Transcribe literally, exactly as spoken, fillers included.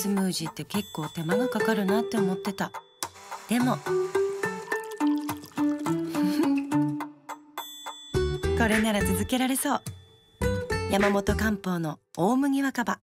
スムージーって結構手間がかかるなって思ってた。でもこれなら続けられそう。山本漢方の大麦若葉。